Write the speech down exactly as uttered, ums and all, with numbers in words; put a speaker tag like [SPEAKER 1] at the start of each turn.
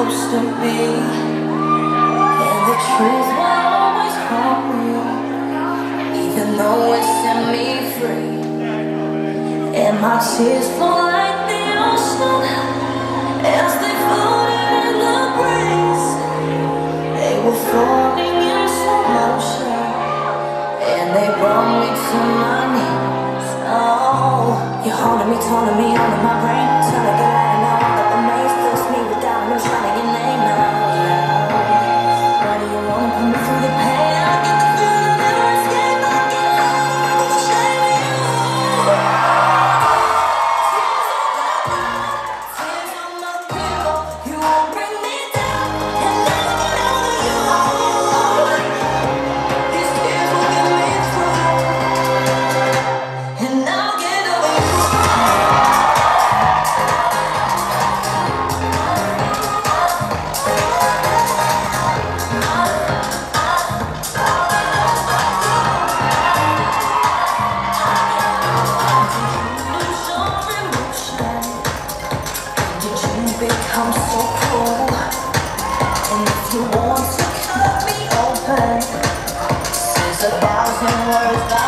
[SPEAKER 1] supposed to be, and the truth will always harm me, even though it set me free. And my tears flow like the ocean as they floated in the breeze. They were falling in slow motion, and they brought me to my knees. Oh, you're holding me, telling me all in my brain, till I get out and out of the maze. Fills me with doubt and I'm shouting your name out loud. Why do you wanna put me through the pain? I get the feeling I'll never escape. I get high with the shame of you. Tears on my pillow, you won't bring me down, and never get over you. These tears will get me through, and I'll get over you. Lose your emotion, did you become so cruel? And if you want to cut me open, says a thousand words.